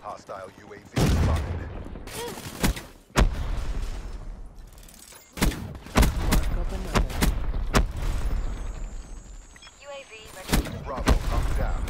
Hostile UAV spotted. Mark up another. UAV ready. Bravo, up down.